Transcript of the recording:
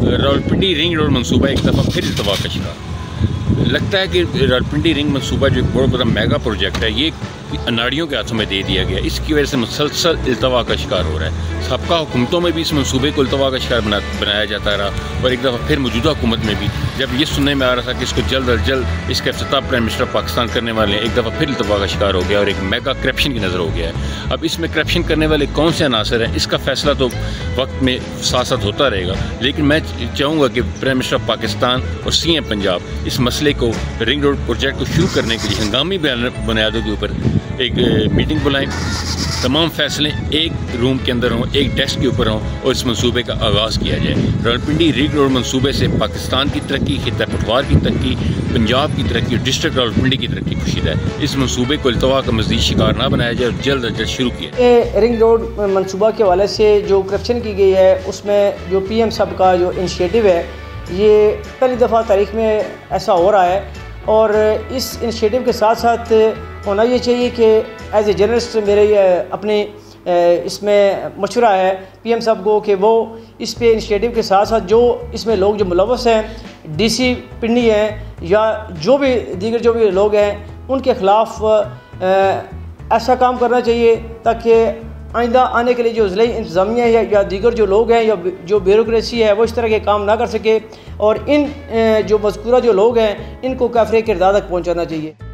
Rawalpindi ring road मनसूबा एक दफ़ा फिर इल्तवा का शिकार। लगता है कि रावलपिंडी रिंग मनसूबा जो एक बहुत बड़ा मेगा प्रोजेक्ट है, ये अनाड़ियों के हाथों में दे दिया गया। इसकी वजह से मुसलसल इल्तवा का शिकार हो रहा है। सबका हुकूमतों में भी इस मनसूबे को इल्तवा का शिकार बनाया जाता रहा, और एक दफ़ा फिर मौजूदा हुकूमत में भी जब ये सुनने में आ रहा था कि इसको जल्द अज जल्द इसका इफ्तिताह प्राइम मिनिस्टर पाकिस्तान करने वाले हैं, एक दफ़ा फिर इल्तवा का शिकार हो गया और एक मेगा करप्शन की नज़र हो गया है। अब इसमें करप्शन करने वाले कौन से अनासर हैं, इसका फैसला तो वक्त में साथ साथ होता रहेगा, लेकिन मैं चाहूँगा कि प्राइम मिनिस्टर पाकिस्तान और CM पंजाब इस मसले को, रिंग रोड प्रोजेक्ट को शुरू करने के लिए हंगामी बुनियादों के ऊपर एक मीटिंग बुलाएं, तमाम फैसले एक रूम के अंदर हों, एक डेस्क के ऊपर हों, और इस मंसूबे का आगाज़ किया जाए। रावलपिंडी रिंग रोड मंसूबे से पाकिस्तान की तरक्की, खित्ता पटवार की तरक्की, पंजाब की तरक्की और डिस्ट्रिक्ट रावलपिंडी की तरक्की खुशीदा है। इस मंसूबे को इल्तवा का मज़ीद शिकार ना बनाया जाए और जल्द अज जल्द शुरू किया जाए। रिंग रोड मंसूबा के हवाले से जो करप्शन की गई है, उसमें जो PM साहब का जो इनिशिएटिव है, ये पहली दफ़ा तारीख में ऐसा हो रहा है, और इस इनिशिएटिव के साथ साथ होना ये चाहिए कि एज ए जर्नलिस्ट मेरे अपने इसमें मशवरा है PM साहब को कि वो इस पे इनिशिएटिव के साथ साथ जो इसमें लोग जो मुलव्वस हैं, DC पिंडी हैं या जो भी दीगर जो भी लोग हैं, उनके ख़िलाफ़ ऐसा काम करना चाहिए ताकि आइंदा आने के लिए जो ज़िला इंतज़ामिया है या दीगर जो लोग हैं या जो ब्यूरोक्रेसी है, वो इस तरह के काम ना कर सके, और इन जो मज़कूरा जो लोग हैं, इनको काफ़िले किरदार तक पहुँचाना चाहिए।